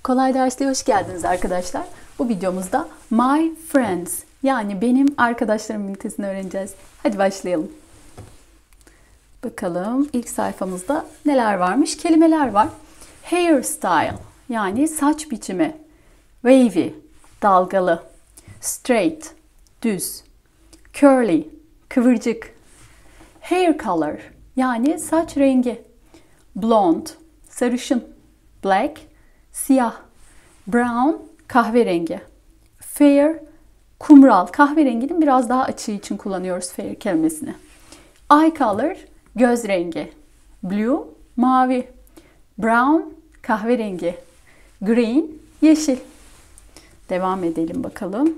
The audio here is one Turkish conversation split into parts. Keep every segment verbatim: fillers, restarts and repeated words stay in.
Kolay Ders'e hoş geldiniz arkadaşlar. Bu videomuzda My Friends yani benim arkadaşlarım ünitesini öğreneceğiz. Hadi başlayalım. Bakalım ilk sayfamızda neler varmış? Kelimeler var. Hairstyle yani saç biçimi. Wavy dalgalı. Straight düz. Curly kıvırcık. Hair color yani saç rengi. Blonde sarışın. Black siyah. Brown kahverengi. Fair kumral. Kahverenginin biraz daha açığı için kullanıyoruz fair kelimesini. Eye color göz rengi. Blue mavi. Brown kahverengi. Green yeşil. Devam edelim bakalım.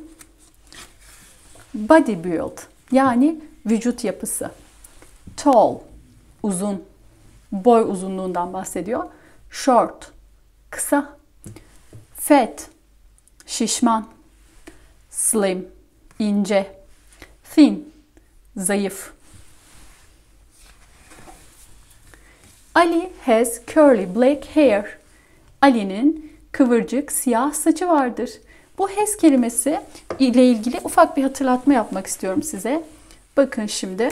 Body build yani vücut yapısı. Tall uzun. Boy uzunluğundan bahsediyor. Short kısa. Fat şişman. Slim ince. Thin zayıf. Ali has curly black hair. Ali'nin kıvırcık siyah saçı vardır. Bu has kelimesi ile ilgili ufak bir hatırlatma yapmak istiyorum size. Bakın şimdi.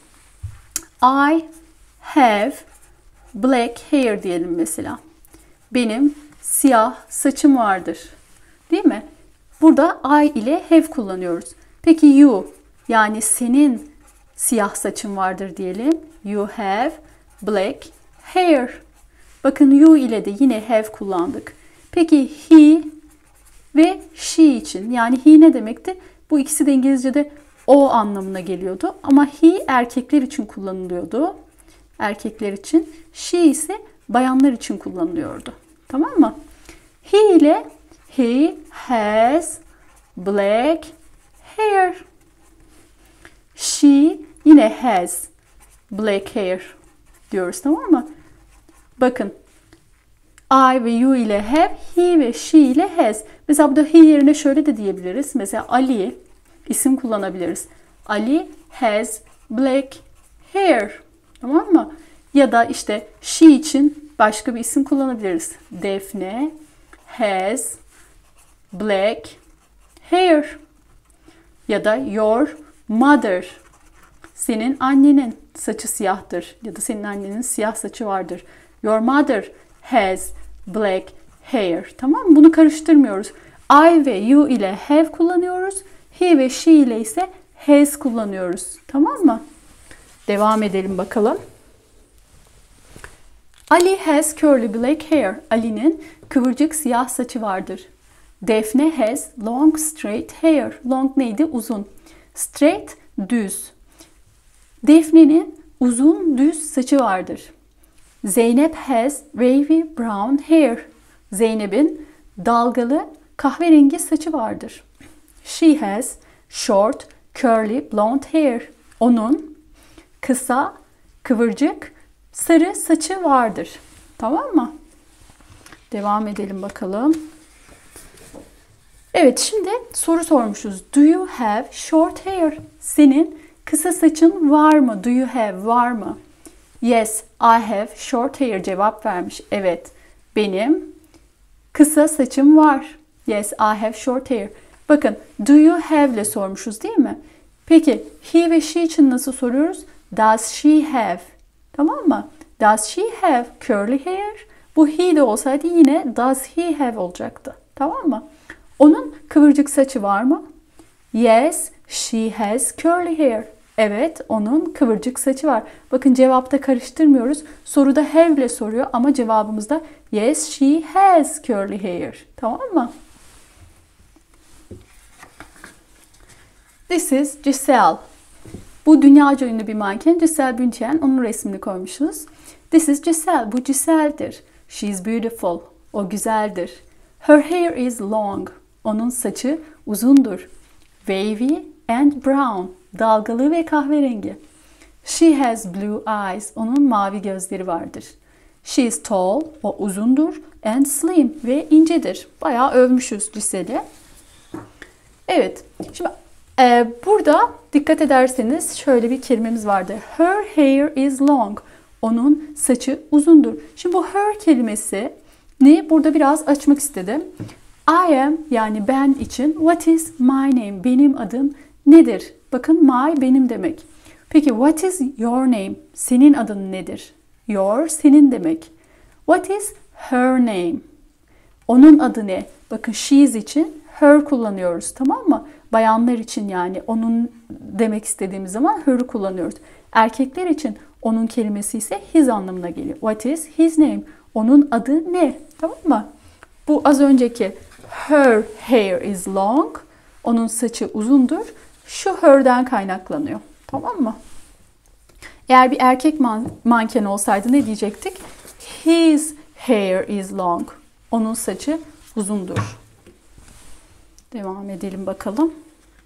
I have black hair diyelim mesela. Benim siyah saçım vardır. Değil mi? Burada I ile have kullanıyoruz. Peki you yani senin siyah saçın vardır diyelim. You have black hair. Bakın you ile de yine have kullandık. Peki he ve she için yani he ne demekti? Bu ikisi de İngilizce'de o anlamına geliyordu. Ama he erkekler için kullanılıyordu. Erkekler için. She ise bayanlar için kullanılıyordu. Tamam mı? He ile he has black hair. She yine has black hair diyoruz, tamam mı? Bakın I ve you ile have, he ve she ile has. Mesela burada he yerine şöyle de diyebiliriz. Mesela Ali isim kullanabiliriz. Ali has black hair. Tamam mı? Ya da işte she için başka bir isim kullanabiliriz. Defne has black hair. Ya da your mother. Senin annenin saçı siyahtır. Ya da senin annenin siyah saçı vardır. Your mother has black hair. Tamam mı? Bunu karıştırmıyoruz. I ve you ile have kullanıyoruz. He ve she ile ise has kullanıyoruz. Tamam mı? Devam edelim bakalım. Ali has curly black hair. Ali'nin kıvırcık siyah saçı vardır. Defne has long straight hair. Long neydi? Uzun. Straight düz. Defne'nin uzun düz saçı vardır. Zeynep has wavy brown hair. Zeynep'in dalgalı kahverengi saçı vardır. She has short curly blonde hair. Onun kısa kıvırcık sarı saçı vardır. Tamam mı? Devam edelim bakalım. Evet, şimdi soru sormuşuz. Do you have short hair? Senin kısa saçın var mı? Do you have var mı? Yes, I have short hair cevap vermiş. Evet, benim kısa saçım var. Yes, I have short hair. Bakın, do you have ile sormuşuz değil mi? Peki, he ve she için nasıl soruyoruz? Does she have? Tamam mı? Does she have curly hair? Bu he de olsaydı yine does he have olacaktı. Tamam mı? Onun kıvırcık saçı var mı? Yes, she has curly hair. Evet, onun kıvırcık saçı var. Bakın cevapta karıştırmıyoruz. Soruda have ile soruyor ama cevabımızda yes, she has curly hair. Tamam mı? This is Giselle. Bu dünyaca ünlü bir manken Giselle Bündchen. Onun resmini koymuşuz. This is Giselle. Bu Giselle'dir. She is beautiful. O güzeldir. Her hair is long. Onun saçı uzundur. Wavy and brown. Dalgalı ve kahverengi. She has blue eyes. Onun mavi gözleri vardır. She is tall. O uzundur. And slim. Ve incedir. Bayağı övmüşüz Giselle'i. Evet. Şimdi e, burada dikkat ederseniz şöyle bir kelimemiz vardı. Her hair is long. Onun saçı uzundur. Şimdi bu her kelimesi ni burada biraz açmak istedim. I am yani ben için what is my name? Benim adım nedir? Bakın my benim demek. Peki what is your name? Senin adın nedir? Your senin demek. What is her name? Onun adı ne? Bakın she's için her kullanıyoruz, tamam mı? Bayanlar için yani onun demek istediğimiz zaman her'ı kullanıyoruz. Erkekler için onun kelimesi ise his anlamına geliyor. What is his name? Onun adı ne? Tamam mı? Bu az önceki her hair is long. Onun saçı uzundur. Şu her'den kaynaklanıyor. Tamam mı? Eğer bir erkek man manken olsaydı ne diyecektik? His hair is long. Onun saçı uzundur. Devam edelim bakalım.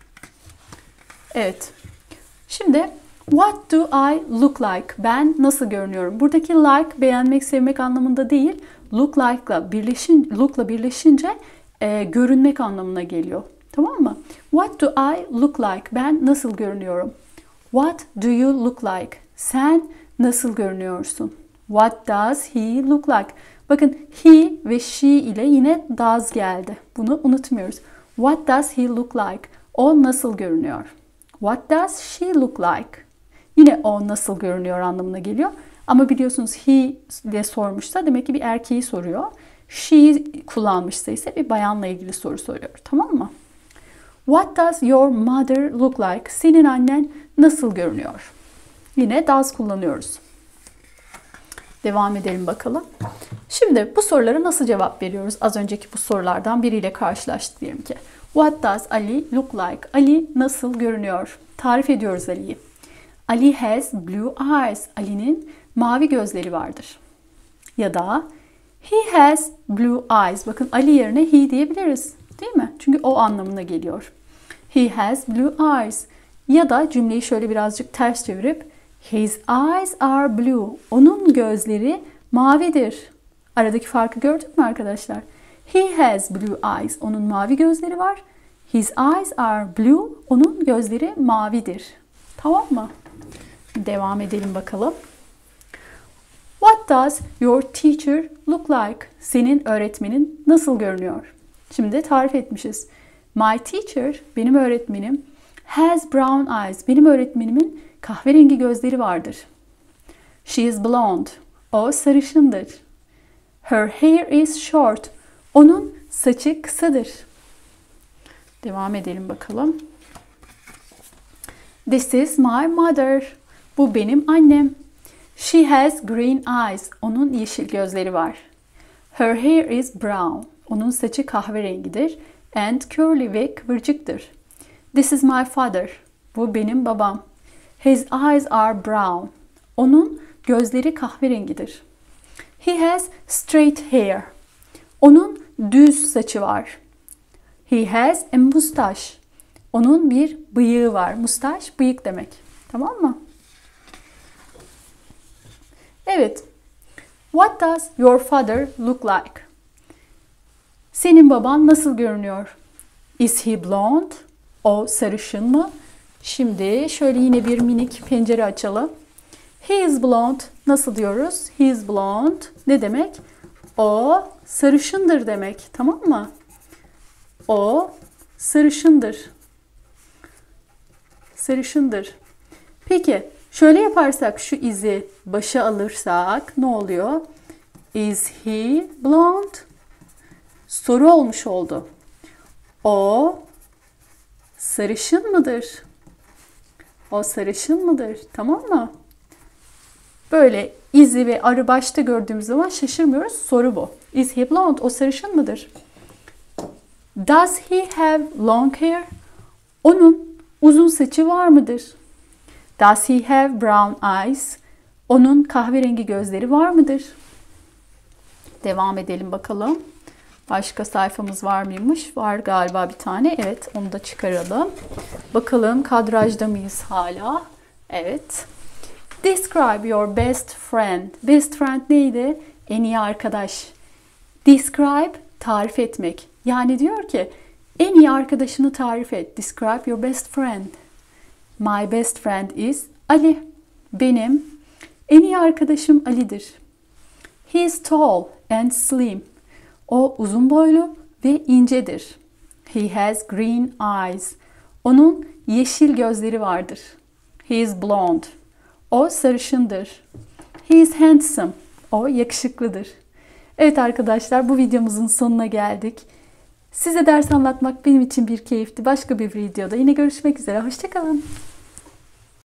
Evet. Şimdi what do I look like? Ben nasıl görünüyorum? Buradaki like beğenmek, sevmek anlamında değil. Look like'la birleşin, look'la birleşince e, görünmek anlamına geliyor. Tamam mı? What do I look like? Ben nasıl görünüyorum? What do you look like? Sen nasıl görünüyorsun? What does he look like? Bakın he ve she ile yine does geldi. Bunu unutmuyoruz. What does he look like? O nasıl görünüyor? What does she look like? Yine o nasıl görünüyor anlamına geliyor. Ama biliyorsunuz he diye sormuşsa demek ki bir erkeği soruyor. She kullanmışsa ise bir bayanla ilgili soru soruyor. Tamam mı? What does your mother look like? Senin annen nasıl görünüyor? Yine does kullanıyoruz. Devam edelim bakalım. Şimdi bu sorulara nasıl cevap veriyoruz? Az önceki bu sorulardan biriyle karşılaştık diyelim ki. What does Ali look like? Ali nasıl görünüyor? Tarif ediyoruz Ali'yi. Ali has blue eyes. Ali'nin mavi gözleri vardır. Ya da he has blue eyes. Bakın Ali yerine he diyebiliriz. Değil mi? Çünkü o anlamına geliyor. He has blue eyes. Ya da cümleyi şöyle birazcık ters çevirip his eyes are blue. Onun gözleri mavidir. Aradaki farkı gördük mü arkadaşlar? He has blue eyes. Onun mavi gözleri var. His eyes are blue. Onun gözleri mavidir. Tamam mı? Devam edelim bakalım. What does your teacher look like? Senin öğretmenin nasıl görünüyor? Şimdi tarif etmişiz. My teacher, benim öğretmenim, has brown eyes. Benim öğretmenimin kahverengi gözleri vardır. She is blonde. O sarışındır. Her hair is short. Onun saçı kısadır. Devam edelim bakalım. This is my mother. Bu benim annem. She has green eyes. Onun yeşil gözleri var. Her hair is brown. Onun saçı kahverengidir. And curly ve kıvırcıktır. This is my father. Bu benim babam. His eyes are brown. Onun gözleri kahverengidir. He has straight hair. Onun düz saçı var. He has a mustache. Onun bir bıyığı var. Mustache bıyık demek. Tamam mı? Evet. What does your father look like? Senin baban nasıl görünüyor? Is he blonde? O sarışın mı? Şimdi şöyle yine bir minik pencere açalım. He is blonde. Nasıl diyoruz? He is blonde. Ne demek? O sarışındır demek. Tamam mı? O sarışındır. Sarışındır. Peki şöyle yaparsak şu izi başa alırsak ne oluyor? Is he blonde? Soru olmuş oldu. O sarışın mıdır? O sarışın mıdır? Tamam mı? Böyle izi ve arı başta gördüğümüz zaman şaşırmıyoruz. Soru bu. Is he blonde? O sarışın mıdır? Does he have long hair? Onun uzun saçı var mıdır? Does he have brown eyes? Onun kahverengi gözleri var mıdır? Devam edelim bakalım. Başka sayfamız var mıymış? Var galiba bir tane. Evet, onu da çıkaralım. Bakalım kadrajda mıyız hala? Evet. Describe your best friend. Best friend neydi? En iyi arkadaş. Describe, tarif etmek. Yani diyor ki en iyi arkadaşını tarif et. Describe your best friend. My best friend is Ali. Benim en iyi arkadaşım Ali'dir. He is tall and slim. O uzun boylu ve incedir. He has green eyes. Onun yeşil gözleri vardır. He is blonde. O sarışındır. He is handsome. O yakışıklıdır. Evet arkadaşlar, bu videomuzun sonuna geldik. Size ders anlatmak benim için bir keyifti. Başka bir videoda yine görüşmek üzere. Hoşça kalın.